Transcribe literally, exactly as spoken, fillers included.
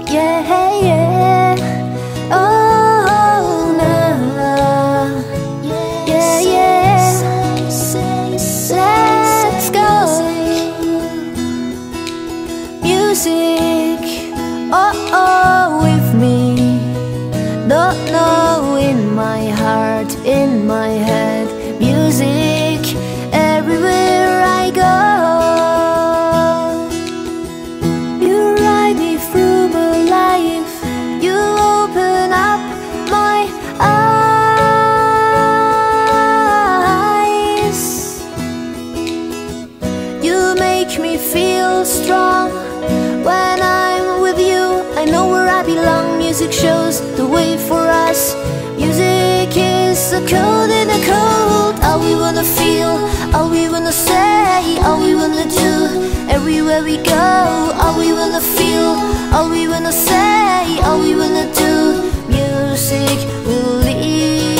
Yeah, yeah. Oh, nah. Yeah, yeah. Let's go. Music, oh, oh, with me. Don't know, in my heart, in my head. Music, everywhere I go. You ride me through my life. You open up my eyes. You make me feel strong. When I'm with you, I know where I belong. Music shows the way for us. Music is the code in the cold. All we wanna feel, all we wanna say, all we wanna do. Everywhere we go, all we wanna feel, all we wanna say, all we wanna do. Music will lead